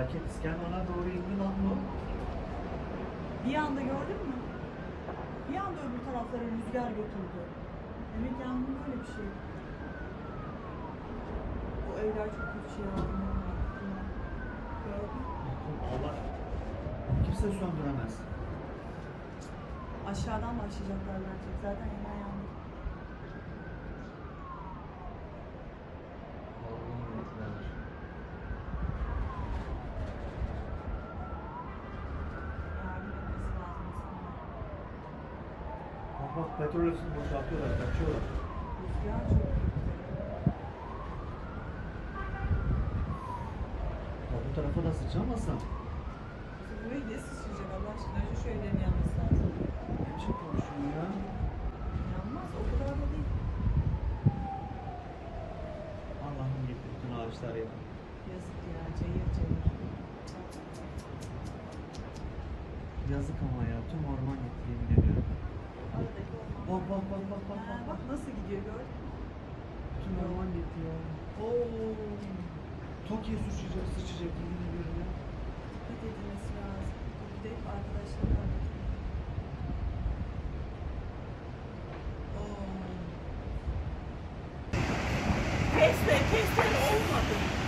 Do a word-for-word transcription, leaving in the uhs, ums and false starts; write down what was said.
felaket İskenderun'a doğru indi lan bu. Bir anda gördün mü? Bir anda öbür taraflara rüzgar götürdü. Demek yangın böyle bir şey. O evler çok kötü şey aldı. Gördün mü? Allah kimse söndüremez. Aşağıdan başlayacaklar bence. Zaten hemen yandı. Allah'ım ekber. Yardım etmesi lazım insanlar. Bak bak petrol üstünü boşaltıyorlar, kaçıyorlar. Rüzgar çok kötü. Ya bu tarafa da sıçramasam. Burayı ne sıçrayacak Allah aşkına? Önce şu evlerin yanması lazım. Ne biçim konuşuyor ya? Yanmaz, o kadar da değil. Allah'ım gitti bütün ağaçlar ya. Yazık ya, cayır cayır. Yazık ama ya, tüm orman gitti yemin ediyorum. Aradaki orman. Bak bak bak bak bak Ha, bak. bak nasıl gidiyor gördün mü? Tüm orman gitti ya. Oo. Tokyo sıçacak sıçacak yemin ediyorum ya. Dikkat edilmesi lazım. Gidip arkadaşlarla Oo. Kesme, kesme olmadı.